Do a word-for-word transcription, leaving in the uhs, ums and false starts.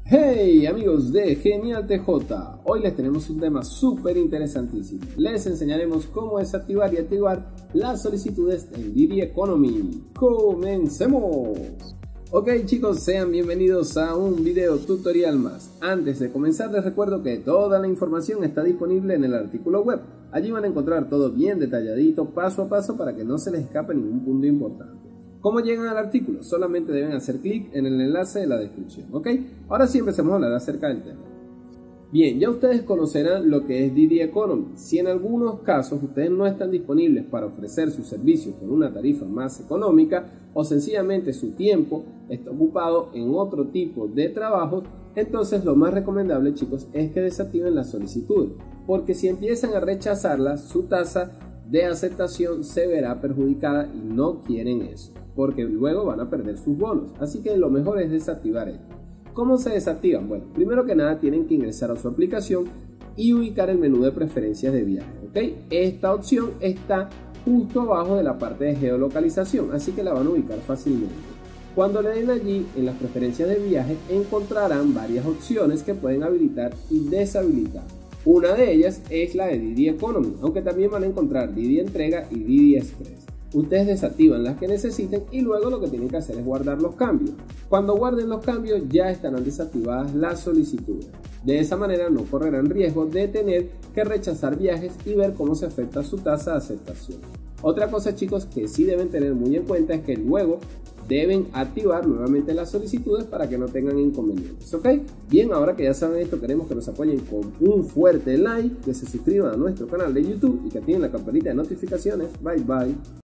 Hey amigos de Genial T J, hoy les tenemos un tema súper interesantísimo. Les enseñaremos cómo desactivar y activar las solicitudes en Didi Economy. ¡Comencemos! Ok chicos, sean bienvenidos a un video tutorial más. Antes de comenzar les recuerdo que toda la información está disponible en el artículo web. Allí van a encontrar todo bien detalladito, paso a paso, para que no se les escape ningún punto importante. ¿Cómo llegan al artículo? Solamente deben hacer clic en el enlace de la descripción, ¿ok? Ahora sí empecemos a hablar acerca del tema. Bien, ya ustedes conocerán lo que es Didi Economy. Si en algunos casos ustedes no están disponibles para ofrecer sus servicios con una tarifa más económica o sencillamente su tiempo está ocupado en otro tipo de trabajos, entonces lo más recomendable, chicos, es que desactiven las solicitudes, porque si empiezan a rechazarlas, su tasa de aceptación se verá perjudicada y no quieren eso, porque luego van a perder sus bonos. Así que lo mejor es desactivar esto. ¿Cómo se desactivan? Bueno, primero que nada tienen que ingresar a su aplicación y ubicar el menú de preferencias de viaje, ¿ok? Esta opción está justo abajo de la parte de geolocalización, así que la van a ubicar fácilmente. Cuando le den allí en las preferencias de viaje encontrarán varias opciones que pueden habilitar y deshabilitar. Una de ellas es la de Didi Economy, aunque también van a encontrar Didi Entrega y Didi Express. Ustedes desactivan las que necesiten y luego lo que tienen que hacer es guardar los cambios. Cuando guarden los cambios ya estarán desactivadas las solicitudes. De esa manera no correrán riesgo de tener que rechazar viajes y ver cómo se afecta su tasa de aceptación. Otra cosa, chicos, que sí deben tener muy en cuenta es que luego deben activar nuevamente las solicitudes para que no tengan inconvenientes, ¿ok? Bien, ahora que ya saben esto, queremos que nos apoyen con un fuerte like, que se suscriban a nuestro canal de YouTube y que activen la campanita de notificaciones. Bye bye.